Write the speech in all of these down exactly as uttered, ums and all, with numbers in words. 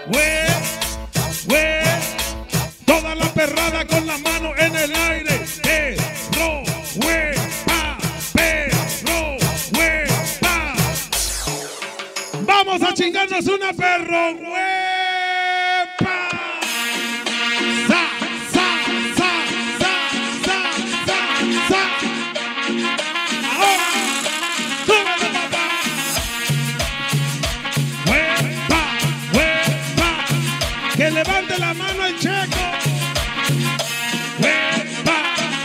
hue, hue. Toda la perrada con la mano en el aire. Perro, hue, pa, perro, hue, pa. Vamos a chingarnos una perro, hue. Que levante la mano el Checo. ¡Huepa!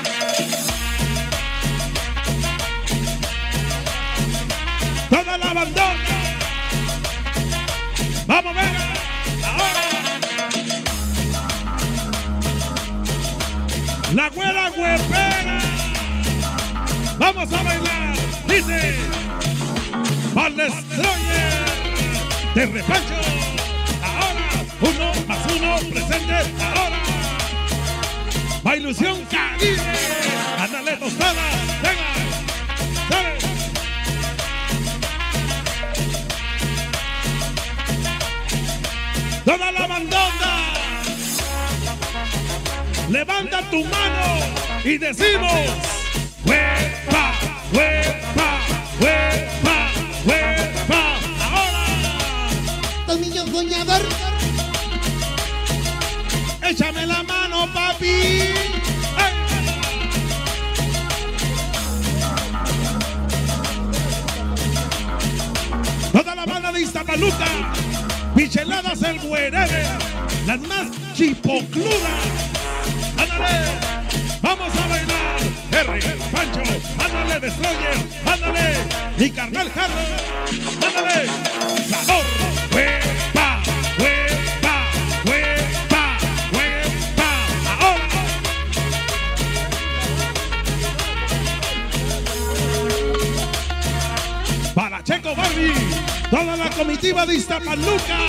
Toda la bandona. Vamos a ver. Ahora. La güera huepera. Vamos a bailar. Dice. Al Destroyer. De repacho. Uno más uno, presente ahora. Va Ilusión Caribe. Ándale, tostada. Venga. Dale. Toda la bandona. Levanta tu mano y decimos: huepa, huepa, huepa, huepa. Ahora. Tomillo soñador. Échame la mano, papi. ¡Hey! Toda la banda de Iztapaluca. Micheladas el Güerere. Las más chipocludas. Ándale. Vamos a bailar. R, Pancho. Ándale, Destroyer. Ándale. Mi carnal Jarro. Ándale. Sabor. Huepa, huepa, huepa. Para Checo Barbie, toda la comitiva de Iztapaluca.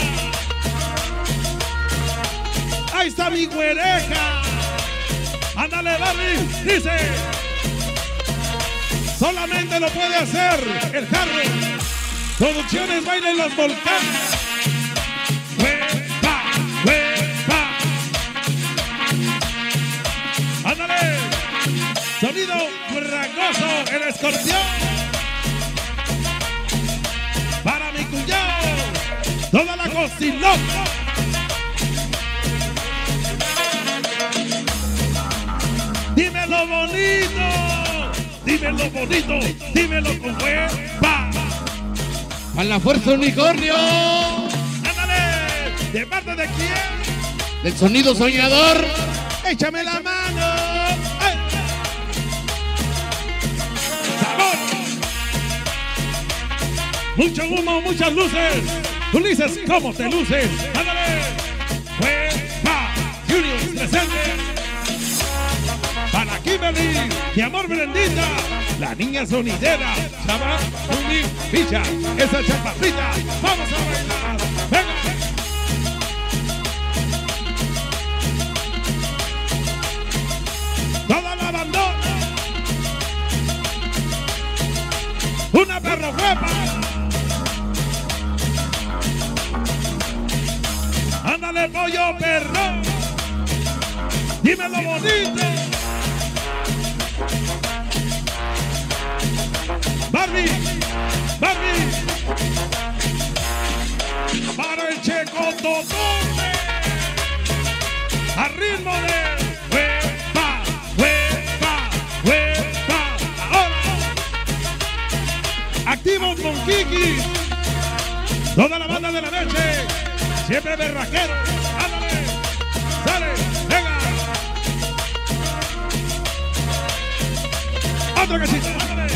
Ahí está mi güereja. Ándale, Barbie, dice. Solamente lo puede hacer el Jarro. Producciones Bailen los Volcanes. Huepa, huepa. Ándale. Sonido rangoso, el Escorpión. Para mi cuñado, toda la cocilota. Dímelo bonito, dímelo bonito, dímelo con huepa. A la fuerza unicornio. Ándale, ¿de parte de quién? Del sonido soñador. Échame la mano. ¡Ay! ¡Sabor! Mucho humo, muchas luces. Ulises, ¿cómo te luces? ¡Ándale! ¡Huepa! Junior presente. Para Kimberly, mi amor Brendita. La niña sonidera. Chava, Uni, Picha. Esa chaparrita. Vamos a bailar. ¡Venga! Toda la bandona. Una perro huepa. Ándale, pollo perro. Dímelo bonito. Barbie, Barbie. Para el Checo Totote. A ritmo de huepa, huepa, huepa. Ahora. Activos con Kiki. Toda la banda de la noche. Siempre berraquero. Ándale. Sale. Venga. Otro cachito. Ándale.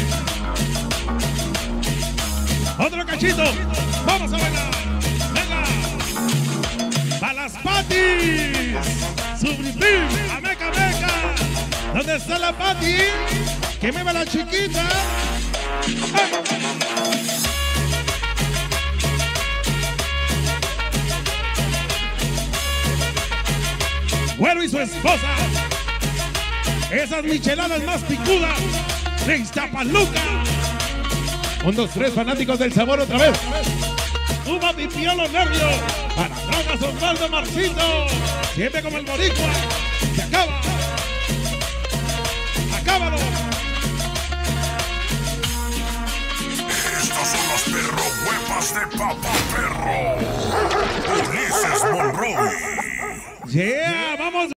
Otro cachito. Vamos a bailar. Venga. Para las patis. Subripim. A meca, meca. ¿Dónde está la pati? Que me va la chiquita. ¡Hey! Güero y su esposa. Esas micheladas más picudas de Iztapaluca. Un, dos, tres, fanáticos del sabor otra vez. Uva pipió los nervios. Para Drogas Osvaldo Marcito. Siempre como el boricua. Se acaba. Acábalo. Estas son las perro huevas de Papá Perro. Ulises Monroy. Yeah, vamos.